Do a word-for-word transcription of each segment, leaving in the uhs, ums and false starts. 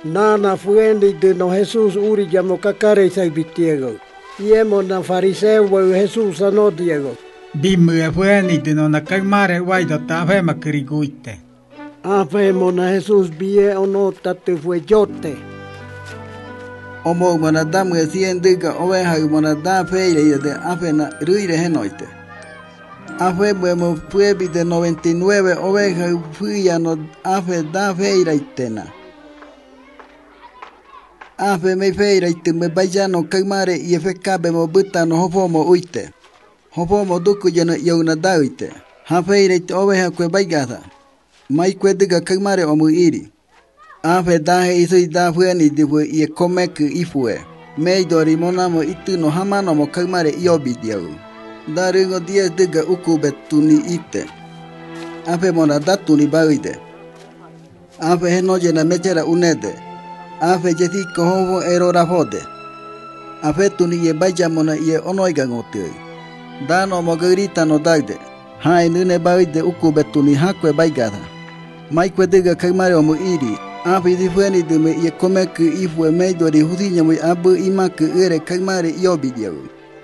Nana fuendi de no Jesús uri llamo cacare sai bitiego. Yemo na fariseo wa Jesús no Diego. Bimmu fuendi de no nakamare waido ta fema kiriguite. Afemo na Jesús bie ono tate fue yote. Omo monadamu siendiga oveja monada feire de afena ruire henoite. Afe buemo fuebi de noventa y nueve ovejas fuya no afe da feira itena. Afe me feira ite me bayano kamare y efekabe mo buta no hofomo uite. Hofomo duku jeno yona dauite. Ha feira ite oveja kwe baygata. Mai kwe diga kamare omu iri. Afe dahe isoi da fueni diwe ye komeku ifue. Meidori monamo itu no hamano mo kamare iobi diau. Daringo diez diga ukube tuni ite. Afe mona datuni bauide. Afe henoje na mechera unede. Afe jeti kohovo erora fode. Afe tuni ye baya mona ye onoiga ngotei. Dano mo grita no daide. Hai nune bauide ukube tuni hakwe baigada. Maikwe diga kamare omu iri. Afe di fueni de me ye komeku ifue meidori hudinya mo abu imaku ere kamare iobi diau.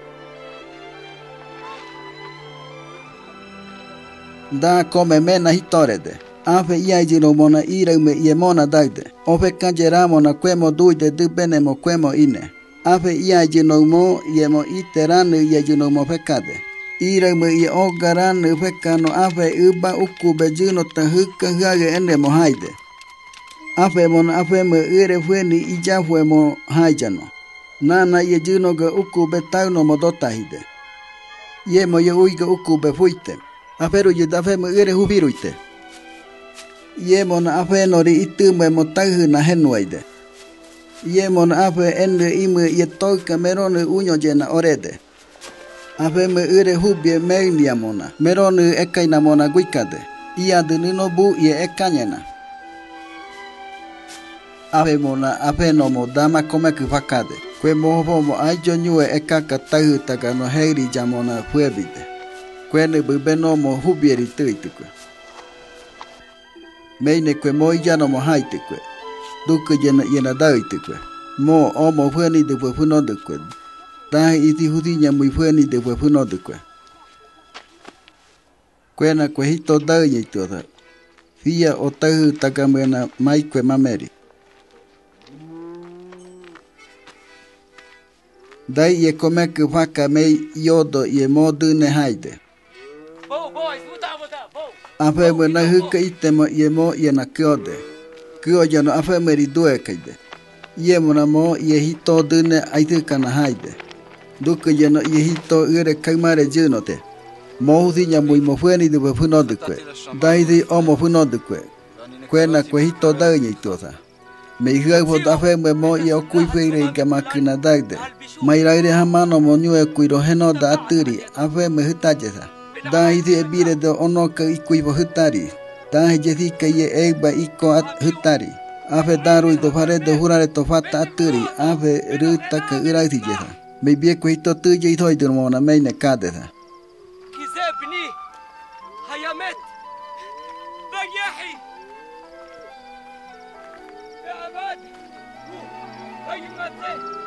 Da come mena hitorede. Afe iajino mona iraume ie mona daide. Ofe kanjeramo na kwemo duide du benemo kwemo ine. Afe iajino mo iemo iteranu iajino mo fekade. Iraume ie ogaranu fekano afe uba ukube juno tahuka huage ene mo haide. Afe mona afe me ire fueni ijafue mo haijano. Nana ie juno ga ukube tauno mo dotahide. Ie mo ye uiga ukube fuite. Aferu ye dafe me ere hubiruite. Ye mona afe nori itume mo tahu na henuaide. Ye mona afe ende ime ye toka merone unyo jena orede. Afe me ere hubie meinia mona. Merone ekaina mona guikade. Ia de nino bu ye ekanyena. Afe mona afe no mo dama komeku fakade. Kwe moho mo aijo nyue ekaka tahu taka no heiri jamona fuebide. Kwene bubeno mo hubieri tuitukwe. Meine kwe mo ijano mo haitukwe. Duku jena yena dautukwe. Mo omo fueni de fue funodukwe. Dahi iti hudinya mui fueni de fue funodukwe. Kwena kwe hito dauye itoda. Fia o tahu takamena mai kwe mameri. Dai ye komeku faka mei yodo ye mo dune haide. Afe me na huka itemo ye mo ye na kyode. Kyo jano afe meri due kaide. Ye mo na mo ye hito dune aituka na haide. Duka jano ye hito ure kaimare junote. Mo huthi nyamui mo fueni de funodukwe. Daidi o mo funodukwe. Kwena kwe hito daunye itosa. Me huapo afe me mo ye okui feire ikamakina daide. Mairaire hamano mo nyue kuiro heno da aturi. Afe me hutajesa. Dahi di ebire do onoka ikuivo hutari. Dahi jethika ye egba iko at hutari. Afe daru do fare do hurare to fata aturi. Afe ruta ka uraiti jetha. Me bie ko hito tuje ithoi durmona meine kadetha. Kizebni hayamet bayahi ya abad hayimate.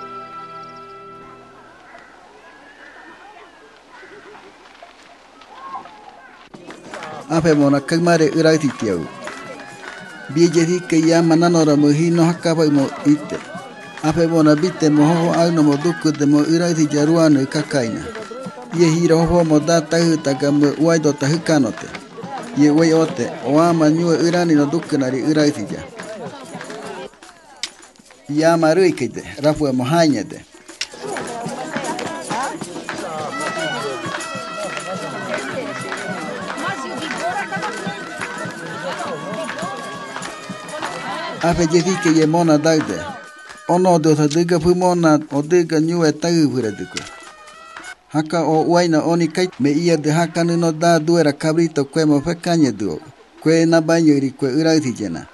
Afe mona kamare uraiti tiau. Biejethi ke ya mananora mo hino hakapa mo ite. Afe mona bite mo ho auno mo duku de mo uraiti jaruano kakaina. Ye hira ho mo data huta gamu waido ta hukanote. Ye wei ote oama nyue urani no duku nari uraiti ja. Ya maruikide rafu mo hanyede. Afe jethike ye mona daude. Ono do ta diga pumona o diga nyue tau vura duku. Haka o waina oni kai me ia de haka no da duera cabrito kwe mo fekanye duo. Kwe na banyuri kwe urauti jena.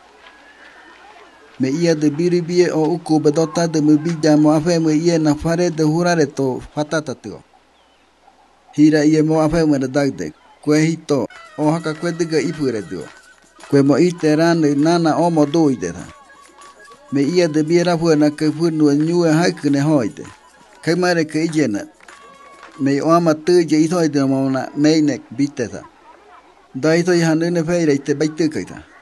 Me ia de biribie o uku bedota de mubija mo afe me ia na fare de hurare to fatata tuo. Hira ia mo afe me daude. Kwe hito o haka kwe diga ipure duo. Kwe mo iterane nana omo doide tha. Me ia de biera fuena que fue no nyue haik ne hoide. Kai mare ke jena. Me oama tu je ithoi de mona meinek biteta. Dai to hanune feire te baitu kaita.